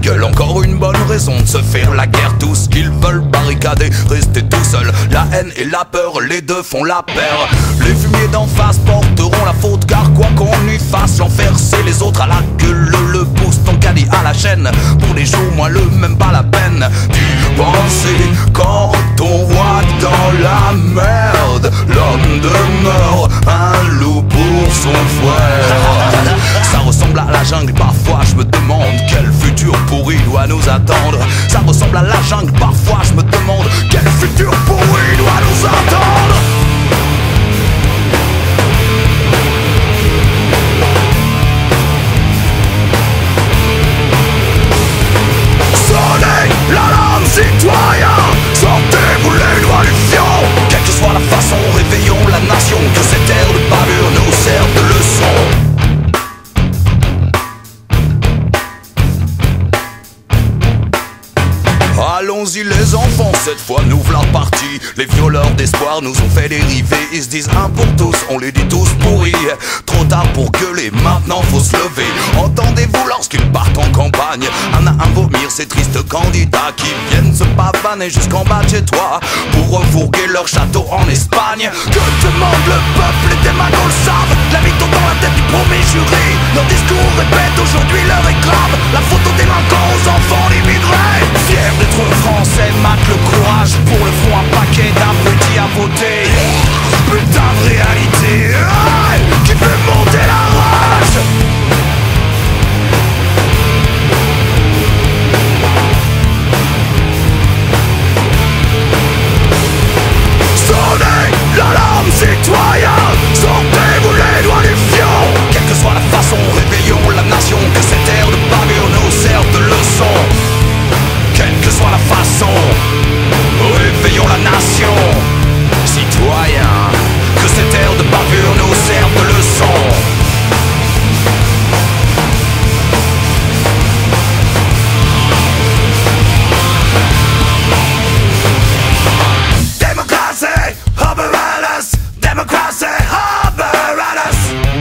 gueule, encore une bonne raison de se faire la guerre. Tous ils veulent barricader, rester tout seul. La haine et la peur, les deux font la paire. Les fumiers d'en face porteront la faute, car quoi qu'on y fasse, l'enfer c'est les autres à la gueule. Le pouce ton caddie à la chaîne, pour les jours moelleux, même pas la peine d'y penser. Quand on voit dans la merde, l'homme demeure un loup pour son frère. Ça ressemble à la jungle, parfois je me demande quel futur pourri doit nous attendre. Ça ressemble à la jungle, parfois je me demande quel futur pourri doit nous attendre. Sonnez l'alarme citoyen, sortez-vous les doigts du fion. Quelle que soit la façon, réveillons la nation, que cette ère de bavure nous serve de leçon. Allons-y les enfants, cette fois nous v'là partis. Les violeurs d'espoir nous ont fait dériver. Ils se disent un pour tous, on les dit tous pourris. Trop tard pour gueuler, maintenant faut se lever. Entendez-vous lorsqu'ils partent en campagne, un à un vomir ces tristes candidats qui viennent se pavaner jusqu'en bas de chez toi pour refourguer leur château en Espagne. Que demande le peuple, les démagos le savent. La mytho dans la tête du premier jury. Nos discours répètent aujourd'hui l'heure est grave. La faute aux délinquants, aux enfants, l'immigré. Fier d'être français, mate le courage. Pour le front un paquet d'un petit à voter. Putain de réalité, qui fait monter la rage. Sonnez l'alarme citoyen, sortez-vous les doigts du fion. Quelle que soit la façon, réveillons la nation, que cette ère de bavure nous serve de leçon. Quelle que soit la façon, réveillons la nation. Citoyens, que cette ère de bavure nous serve de leçon. Démocratie, apparatus. Démocratie, apparatus.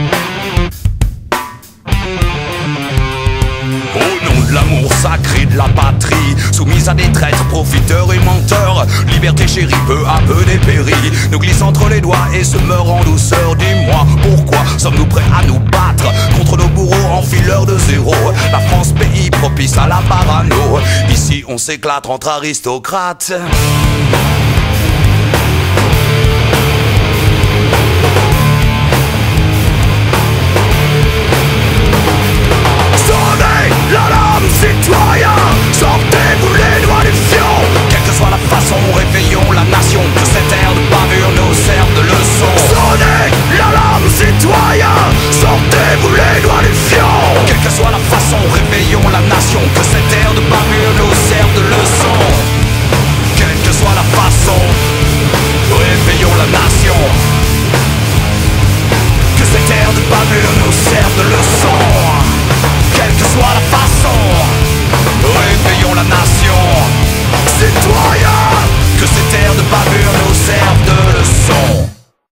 Au nom de l'amour sacré de la patrie, soumise à des traîtres, profiteurs et menteurs, liberté chérie peu à peu dépérit, nous glisse entre les doigts et se meurt en douceur. Dis-moi pourquoi sommes-nous prêts à nous battre contre nos bourreaux enfileurs de zéro. La France pays propice à la parano, ici on s'éclate entre aristocrates.